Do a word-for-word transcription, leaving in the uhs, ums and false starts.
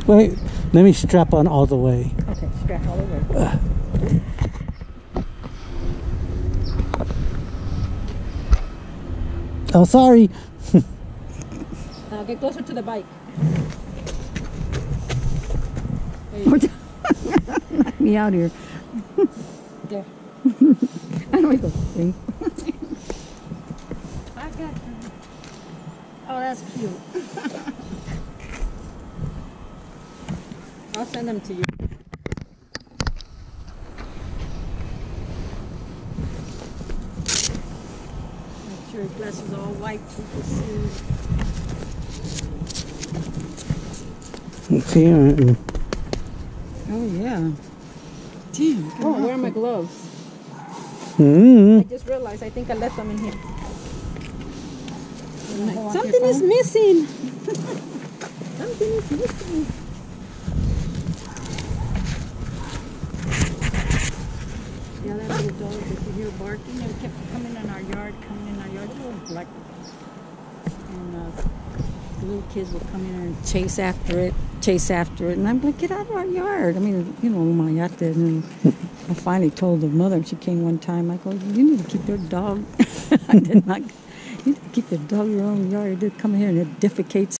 Wait, let me strap on all the way. Okay, strap all the way. Uh. Oh, sorry. Now get closer to the bike. Knock me out here. There. How do I go? See? I got you. Oh, that's cute. I'll send them to you. Make sure his glasses are all white so you can see. Let's see. Uh, Oh, yeah. Damn. Oh, where are my gloves? mm-hmm. I just realized I think I left them in here. Something is missing. Something is missing. Yeah, that little dog that you hear barking, it kept coming in our yard, coming in our yard. It was black. And uh, the little kids would come in and chase after it, chase after it. And I'm like, get out of our yard. I mean, you know, umayate. And I finally told the mother, she came one time, I go, you need to keep your dog. I did not, you need to keep your dog in your own yard. It did come here and it defecates.